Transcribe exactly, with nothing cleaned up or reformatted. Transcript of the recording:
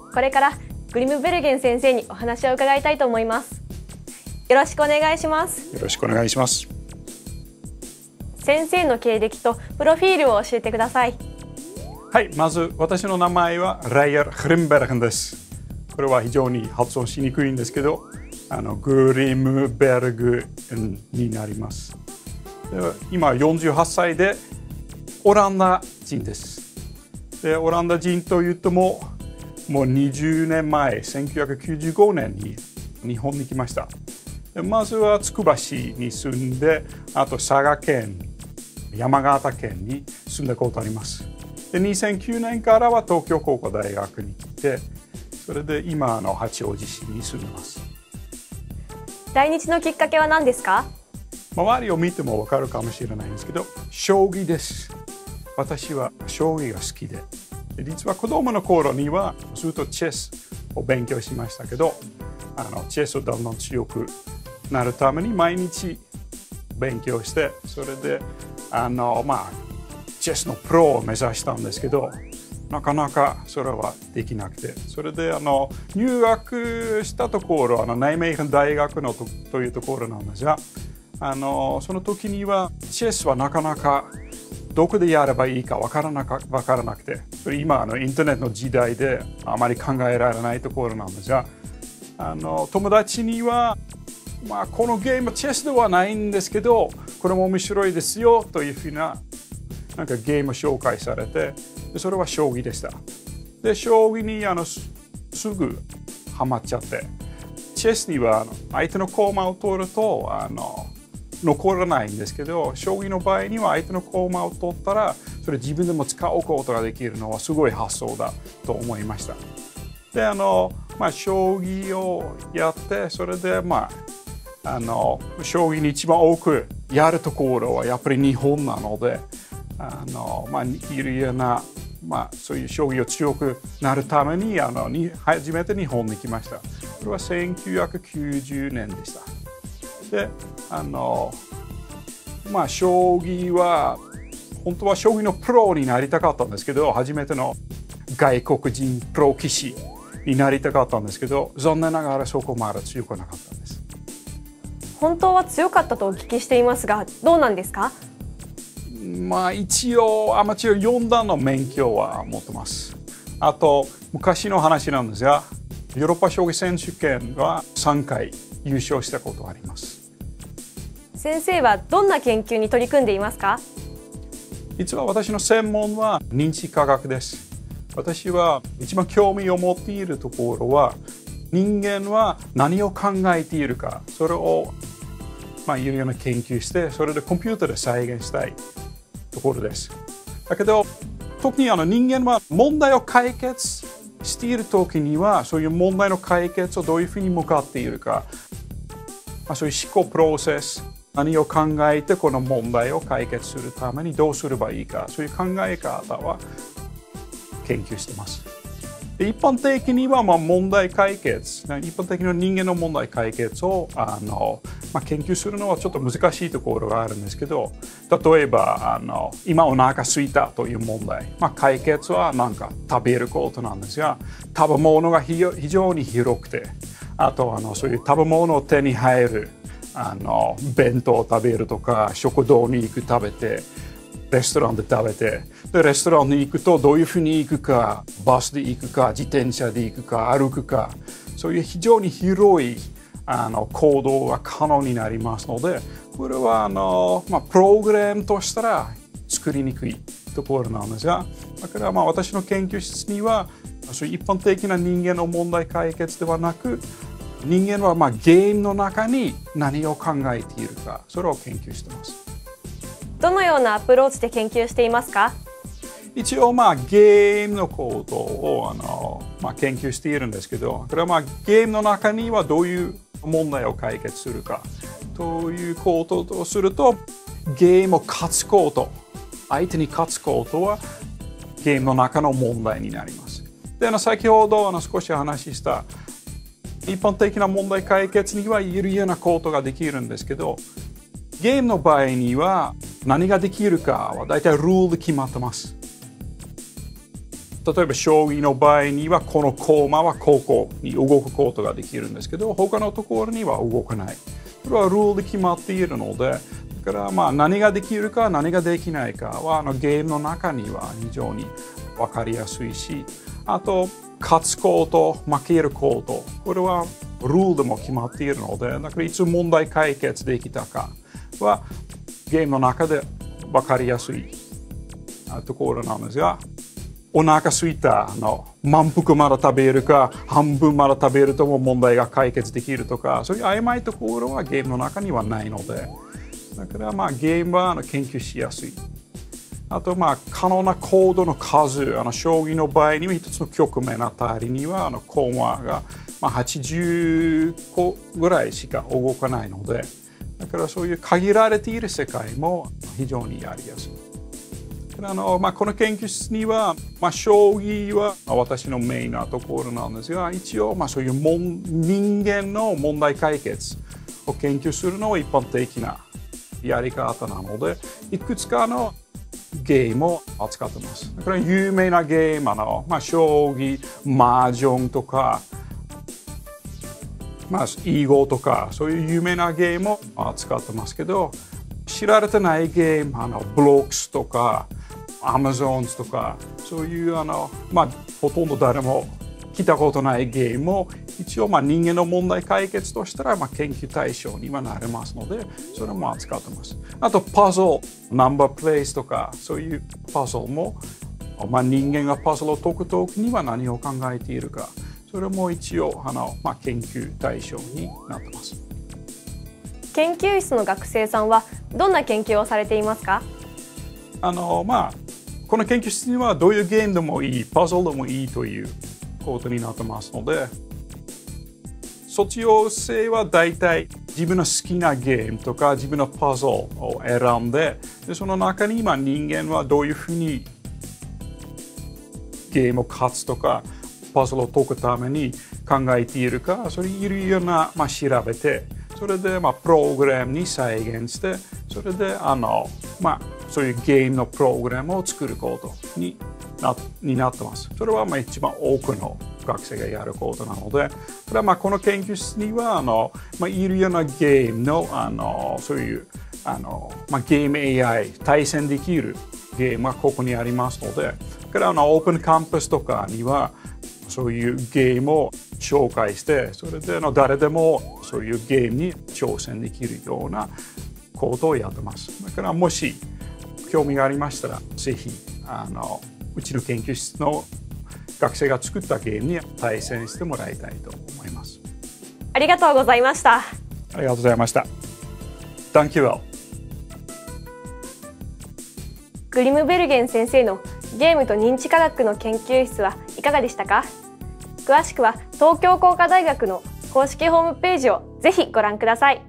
これからグリムベルゲン先生にお話を伺いたいと思います。よろしくお願いします。 よろしくお願いします。 先生の経歴とプロフィールを教えてください。 はい、まず私の名前はライヤー・グリムベルゲンです。これは非常に発音しにくいんですけど、あのグリムベルグになります。今よんじゅうはっさいでオランダ人です。でオランダ人といってももうにじゅうねんまえ、せんきゅうひゃくきゅうじゅうごねんに日本に来ました。でまずはつくば市に住んで、あと佐賀県、山形県に住んだことあります。でにせんきゅうねんからは東京工科大学に来て、それで今の八王子市に住んでます。 来日のきっかけは何ですか？ 周りを見ても分かるかもしれないんですけど、将棋です。私は将棋が好きで、実は子供の頃にはずっとチェスを勉強しましたけど、あのチェスをどんどん強くなるために毎日勉強して、それであのまあチェスのプロを目指したんですけど、なかなかそれはできなくて、それであの入学したところ、あのナイメーヘン大学の と, というところなんですが、あのその時にはチェスはなかなかどこでやればいいか分からなか分からなくて、それ今あのインターネットの時代であまり考えられないところなんですが、あの友達には、まあ、このゲームチェスではないんですけど、これも面白いですよというふうななんかゲーム紹介されて、でそれは将棋でした。で将棋にあの す, すぐハマっちゃって、チェスにはあの相手の駒を取るとあの残らないんですけど、将棋の場合には相手の駒を取ったらそれ自分でも使うことができるのはすごい発想だと思いました。であの、まあ、将棋をやって、それでまああの将棋に一番多くやるところはやっぱり日本なので、あの、まあ、いろいろな、まあ、そういう将棋を強くなるためにあのに初めて日本に来ました。これはせんきゅうひゃくきゅうじゅうねんでした。であのまあ将棋は本当は将棋のプロになりたかったんですけど、初めての外国人プロ棋士になりたかったんですけど、残念ながらそこまで強くなかったんです。 本当は強かったとお聞きしていますが、どうなんですか？ まあ一応アマチュアよん段の免許は持ってます。あと昔の話なんですが、ヨーロッパ将棋選手権はさんかい優勝したことがあります。 先生はどんな研究に取り組んでいますか？ 実は私の専門は認知科学です。私は一番興味を持っているところは、人間は何を考えているか、それをまあいろいろな研究して、それでコンピューターで再現したいところです。だけど特にあの人間は問題を解決している時には、そういう問題の解決をどういうふうに向かっているか、まあ、そういう思考プロセス、何を考えてこの問題を解決するためにどうすればいいか、そういう考え方は研究しています。で一般的にはまあ問題解決、一般的な人間の問題解決をあの、まあ、研究するのはちょっと難しいところがあるんですけど、例えばあの今お腹すいたという問題、まあ、解決は何か食べることなんですが、食べ物が非常に広くて、あとあのそういう食べ物を手に入るあの弁当を食べるとか、食堂に行く食べて、レストランで食べて、でレストランに行くとどういうふうに行くか、バスで行くか、自転車で行くか、歩くか、そういう非常に広いあの行動が可能になりますので、これはあの、まあ、プログラムとしたら作りにくいところなんですが、だからまあ私の研究室にはそういう一般的な人間の問題解決ではなく、人間はまあゲームの中に何を考えているか、それを研究しています。 どのようなアプローチで研究していますか？ 一応まあゲームのことをあの、まあ、研究しているんですけど、これはまあゲームの中にはどういう問題を解決するかということをすると、ゲームを勝つこと、相手に勝つことはゲームの中の問題になります。であの先ほどあの少し話した一般的な問題解決にはいろいろなことができるんですけど、ゲームの場合には何ができるかは大体ルールで決まってます。 例えば将棋の場合にはこの駒はここに動くことができるんですけど、他のところには動かない。それはルールで決まっているので、だからまあ何ができるか何ができないかはあのゲームの中には非常に分かりやすいし、あと勝つこと負けることこれはルールでも決まっているので、だからいつ問題解決できたかはゲームの中で分かりやすいところなんですが、お腹すいたの満腹まだ食べるか半分まだ食べるとも問題が解決できるとか、そういう曖昧ところはゲームの中にはないので、だからまあゲームは研究しやすい。あとまあ可能なコードの数、あの将棋の場合には一つの局面あたりにはあのコマがまあはちじゅっこぐらいしか動かないので、だからそういう限られている世界も非常にやりやすい。あのまあ、この研究室には、まあ、将棋は私のメインなところなんですが、一応まあそういうもん人間の問題解決を研究するのは一般的なやり方なので、いくつかのゲームを扱ってます。これ有名なゲームの、まあ、将棋、麻雀とか、まあ、囲碁とかそういう有名なゲームを扱ってますけど、知られてないゲーム、あのブロックスとかアマゾンズとかそういうあの、まあ、ほとんど誰も聞いたことないゲームを一応まあ人間の問題解決としたらまあ研究対象にはなれますので、それも扱ってます。あとパズル、ナンバープレイスとかそういうパズルも、まあ、人間がパズルを解くときには何を考えているか、それも一応あの、まあ、研究対象になってます。 研究室の学生さんはどんな研究をされていますか？ あのまあこの研究室にはどういうゲームでもいい、パズルでもいいということになってますので、卒業生は大体自分の好きなゲームとか自分のパズルを選んで、でその中に今人間はどういうふうにゲームを勝つとかパズルを解くために考えているか、それいるような、まあ、調べて、それでまあプログラムに再現して、それであのまあそういうゲームのプログラムを作ることに な, になってます。それはまあ一番多くの学生がやることなので、これはまあこの研究室にはあの、まあ、いるようなゲームの、あのそういうあの、まあ、ゲーム エーアイ 対戦できるゲームがここにありますので、これはあのオープンカンパスとかにはそういうゲームを紹介して、それでの誰でもそういうゲームに挑戦できるようなことをやってます。だからもし興味がありましたら、ぜひあのうちの研究室の学生が作ったゲームに対戦してもらいたいと思います。 ありがとうございました。 ありがとうございました。Thank you all。 グリムベルゲン先生のゲームと認知科学の研究室はいかがでしたか？詳しくは東京工科大学の公式ホームページをぜひご覧ください。